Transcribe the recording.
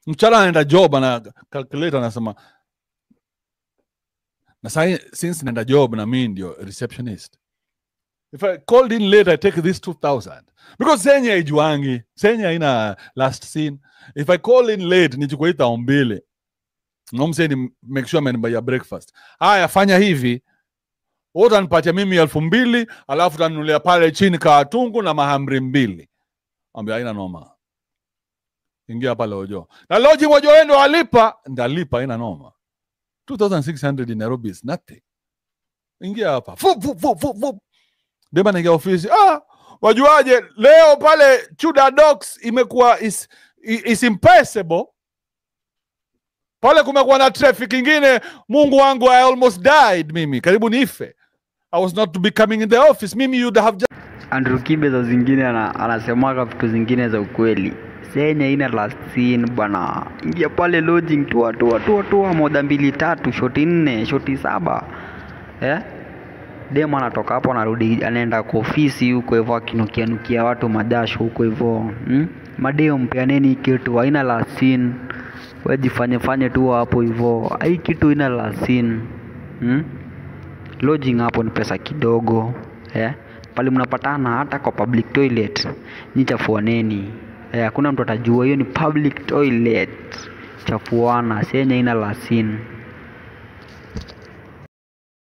Mchana anaenda job na calculator anasema na since naenda job na mimi ndio receptionist. If I called in late, I take this 2,000. Because Senya ijuangi. Senya ina last scene. If I call in late, nichukue 2,000. Nomse ni make sure amenibuy breakfast. Haya, fanya hivi. Wote anipatia mimi 2,000, alafu tanunulia pale chini katungu na mahamri 2. Ambia haina noma. Ingia pale Ojo. Na loji moja wendo alipa, ndalipa haina noma. 2,600 in Nairobi is nothing. Ingia hapa. Fup. Dema naingia ofisi. Wajuaje leo pale Chuda Docks imekuwa is impossible. Pale kumekuwa na traffic ingine. Mungu wangu, I almost died mimi. Karibu nife. I was not to be coming in the office. Mimi you'd have just... Andrew Kibe za zingine anasemaga vitu zingine za ukweli. Senya ina last scene bana. Ingia pale lodging tua moda 2-3 shoti 4 shoti 7. Dema anatoka hapo anarudi anaenda kwa ofisi huko hivyo akinukia watu madasho huko hivyo. Madeo mpeaneni kitu haina last scene. Wewe jifanye tu hapo hivyo. Hai kitu ina last scene. Lodging hapo ni pesa kidogo. Pale mnapatana hata kwa public toilet. Nichafuaneni. Hakuna mtu atajua hiyo ni public toilet. Chafuana. Senya ina last scene.